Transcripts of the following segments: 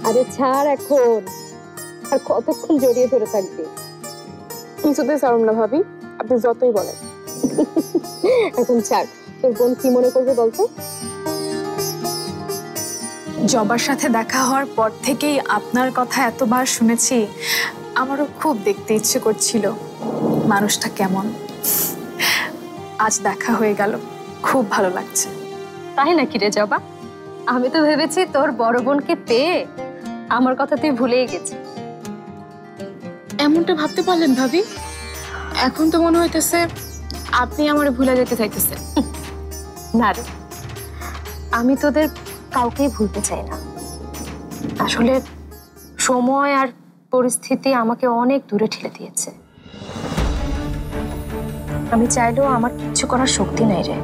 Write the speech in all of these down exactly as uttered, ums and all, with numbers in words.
আরে ছাড় এখন, আর কতক্ষণ জড়িয়ে ধরে থাকবি? কিছুতে ছাড়ুম না ভাবি, আপনি যতই বলেন। এখন ছাড়, তোর বোন কি মনে করবে বলতো? জবার সাথে দেখা হওয়ার পর থেকেই আপনার কথা এতবার শুনেছি, আমারও খুব দেখতে ইচ্ছে করছিল মানুষটা কেমন। আজ দেখা হয়ে গেল, খুব ভালো লাগছে। তাই নাকি রে জবা? আমি তো ভেবেছি তোর বড় বোনকে পেয়ে আমার কথা তুই ভুলেই গেছিস। এমনটা ভাবতে পারলেন ভাবি? এখন তো মনে হইতেছে আপনি আমারে ভুলে যেতে চাইতেছেন। না রে, আমি তোদের কাউকেই ভুলতে চাই না। আসলে সময় আর পরিস্থিতি আমাকে অনেক দূরে ঠেলে দিয়েছে। আমি চাইলেও আমার কিচ্ছু করার শক্তি নাই রে।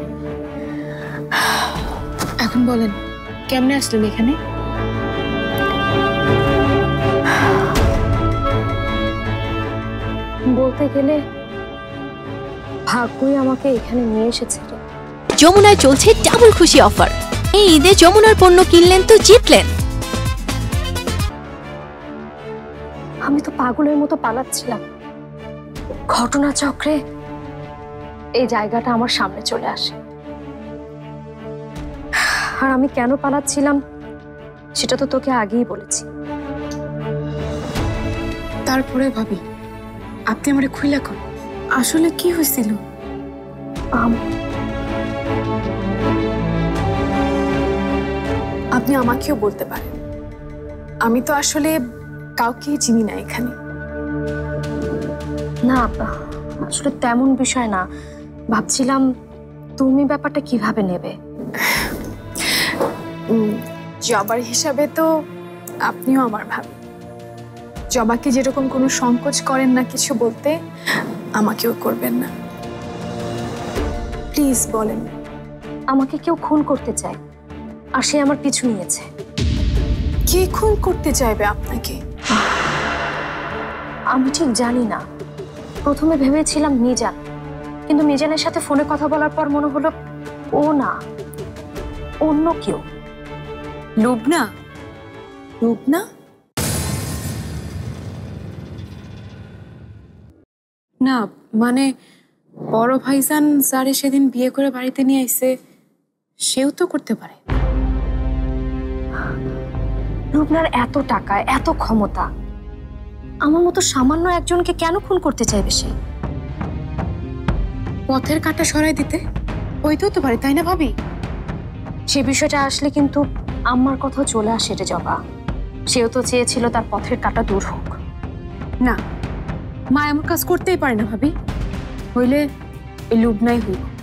এখন বলেন, কেমনে আসলেন এখানে? বলতে গেলে ভাগ্যই আমাকে এখানে নিয়ে এসেছে রে। যমুনায় চলছে ডাবল খুশি অফার। এই ঈদে যমুনার পণ্য কিনলেন তো জিতলেন। আমি তো পাগলের মতো পালাচ্ছিলাম, ঘটনাচক্রে এই জায়গাটা আমার সামনে চলে আসে। আর আমি কেন পালাচ্ছিলাম সেটা তো তোকে আগেই বলেছি। তারপরে ভাবি, আপনি আমারে খুইলা কন, আসলে কি হয়েছিল? আপনি আমাকেও বলতে পারেন, আমি তো আসলে কাউকেই চিনি না এখানে। না, আসলে তেমন বিষয় না, ভাবছিলাম তুমি ব্যাপারটা কিভাবে নেবে। জবার হিসাবে তো আপনিও আমার ভাবি। জবাকে যেরকম কোনো সংকোচ করেন না কিছু বলতে, আমাকেও করবেন না। প্লিজ বলেন। আমাকে কেউ খুন করতে চায়, আর সে আমার পিছু নিয়েছে। কে খুন করতে চাইবে আপনাকে? আমি ঠিক জানি না। প্রথমে ভেবেছিলাম মিজান, কিন্তু মিজানের সাথে ফোনে কথা বলার পর মনে হলো ও না, অন্য কেউ। লুবনা? লুবনা? না মানে বড় ভাইজান যারে সেদিন বিয়ে করে বাড়িতে নিয়ে আইছে, সেও তো করতে পারে। লুবনার এত টাকা, এত ক্ষমতা, আমার মতো সামান্য একজনকে কেন খুন করতে চাইবে সে? পথের কাঁটা সরাই দিতে হইতেও তো পারে, তাই না ভাবি? সে বিষয়টা আসলে কিন্তু আমার কথাও চলে আসে রে জবা। সেও তো চেয়েছিল তার পথের কাঁটা দূর হোক। না, মা এমন কাজ করতেই পারে না ভাবি, হইলে এই লুবনাই হইব।